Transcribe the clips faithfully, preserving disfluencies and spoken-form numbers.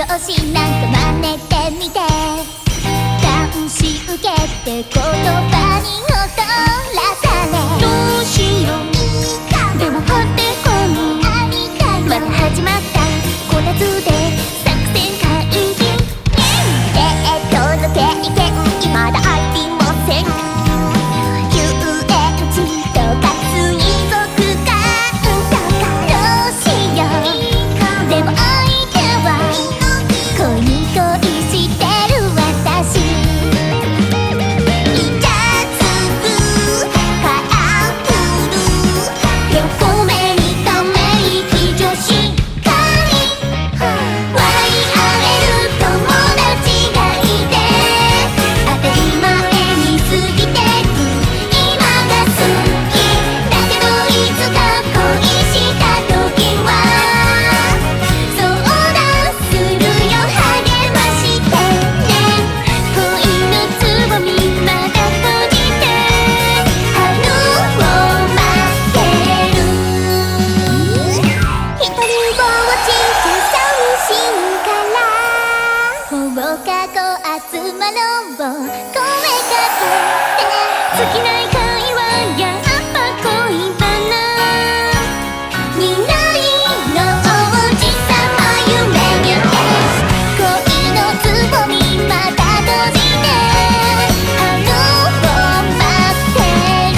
調子なんか真似てみて、男子受けて言葉に踊らされ、どうしようでもほってこむ、まだ始まったこたつで作戦会議、えーっとの経験未だ空いてません、遊園地とか水族館とか、どうしようでも相手は恋に恋してる私、イチャつくカラフル横目にため息女子会、笑い合える友達がいて、当たり前に過ぎてく今が好きだけど、いつか恋した時は相談するよ、励ましてね、恋のつぼみまだ閉じて春を待ってる、一人ぼっちじゃ寂しいから放課後集まろう声かけて、尽きない会話やっぱ恋バナ、未来の王子様夢見て、恋のつぼみまだ閉じて春を待ってる、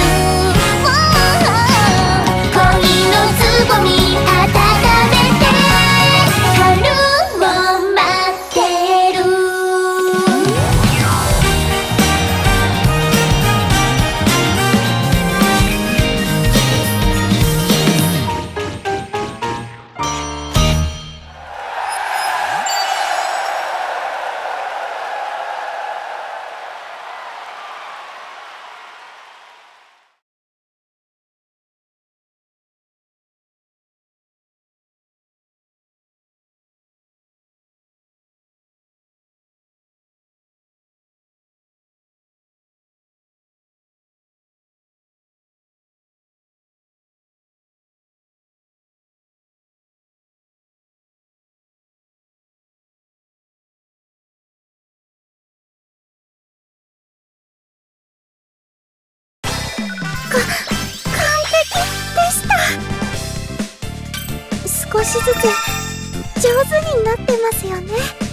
恋のつぼみ温めて春を待ってる。少しずつ上手になってますよね。